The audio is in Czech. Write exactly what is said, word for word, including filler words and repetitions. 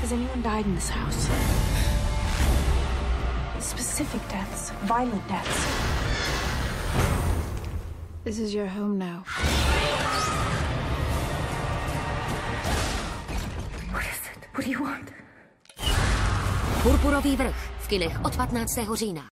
Has anyone died in this house? Specific deaths, violent deaths. This is your home now. What is it? What do you want? Purpurový vrch v kinech od patnáctého října.